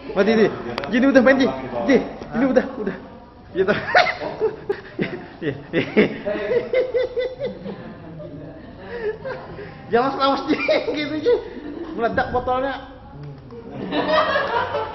Mati Ji. Ji ini udah main Ji. Ji, ini udah. Gitu. Jangan selawas Ji, gitu Ji. Meledak botolnya.